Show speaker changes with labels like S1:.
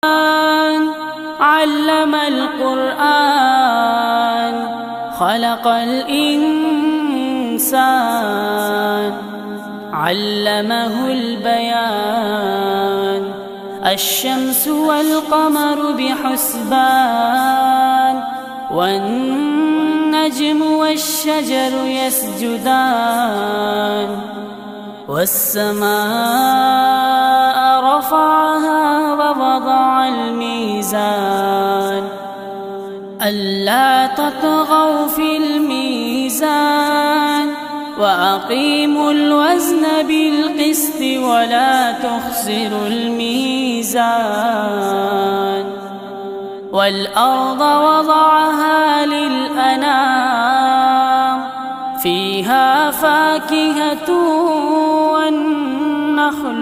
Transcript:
S1: علم القرآن خلق الإنسان علمه البيان الشمس والقمر بحسبان والنجم والشجر يسجدان والسماء رفعها ووضع الميزان ألا تطغوا في الميزان وأقيموا الوزن بالقسط ولا تخسروا الميزان والأرض وضعها للأنام فيها فاكهة والنخل